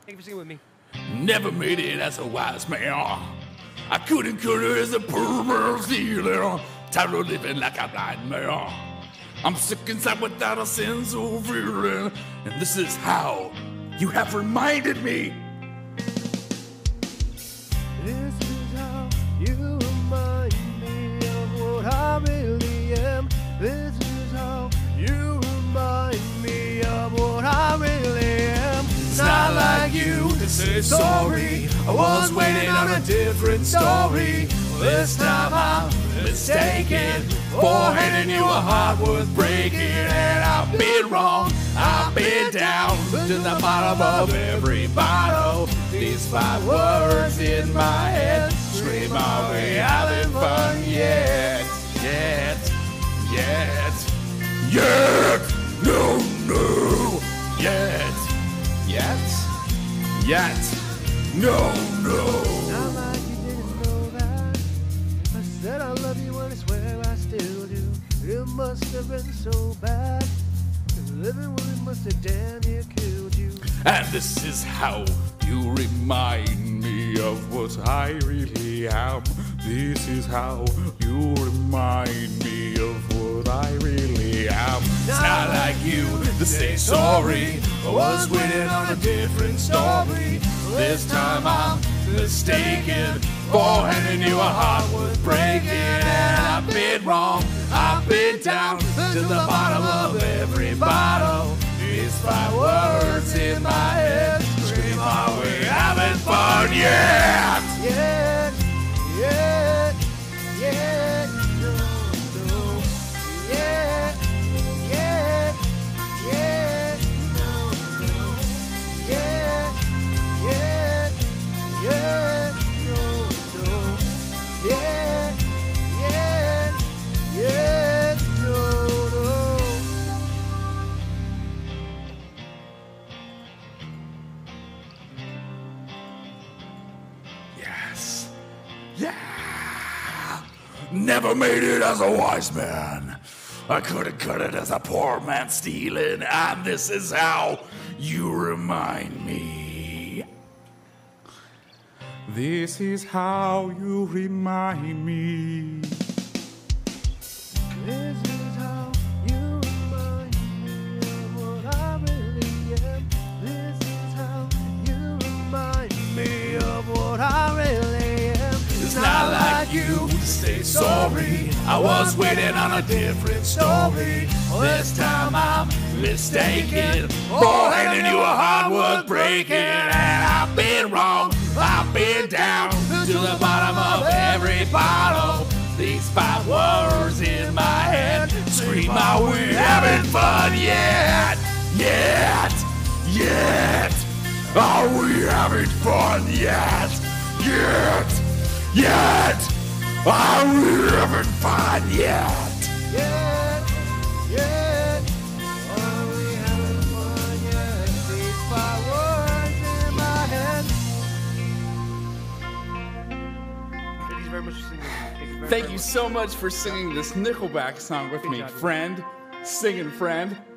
Thank you for singing with me. Never made it as a wise man. I couldn't cut it as a poor man stealing. Tired of living like a blind man. I'm sick inside without a sense of feeling. And this is how you have reminded me. This is how you remind me of what I really am. This is how you remind me of what I really am. It's not like you to say sorry. I was waiting on a different story. This time I'm mistaken for handing you a heart worth breaking. And I've been wrong, I've been down to the bottom of every bottle. These 5 words in my head scream my way, having fun yet, no, no. Not like you didn't know that. I said I love you and I swear I still do. It must have been so bad. Living with it must have damn near killed you. And this is how you remind me of what I really am. This is how you remind me of what I really am. It's not like you to say sorry. I was waiting on a different story. This time I'm mistaken for handing you a heart worth breaking. And I've been wrong, I've been down to the bottom of every bottle. These 5 words in my head scream, are we having fun yet? Yet, no, no. Yet, no, no. Yet, no, no. Yet, no, no. Yes. Yeah. Never made it as a wise man. I couldn't cut it as a poor man stealing. And this is how you remind me. This is how you remind me. This is how you remind me of what I really am. This is how you remind me of what I really am. It's not like you to say sorry. I was waiting on a different story. This time I'm mistaken for handing you a heart worth breaking. And I've been wrong, I've been down to the bottom of every bottle. These 5 words in my head scream out, we're having fun yet. Are we having fun yet? Are we having fun yet? Are we having fun yet? These 5 words in my head. Thank you very much for singing. Thank you so much for singing this Nickelback song with me, friend, singing friend.